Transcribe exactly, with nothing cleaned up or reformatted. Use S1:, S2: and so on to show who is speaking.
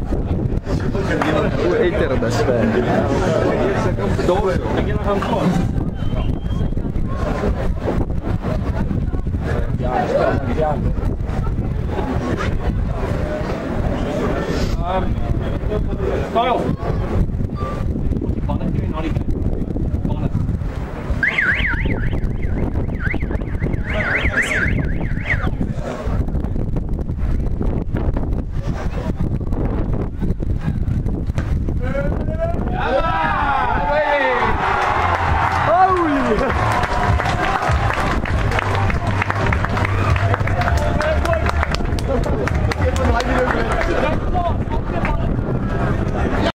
S1: Hoe eet je dat spel? Dove?
S2: Um, Kyle! Pannen kun je nou niet.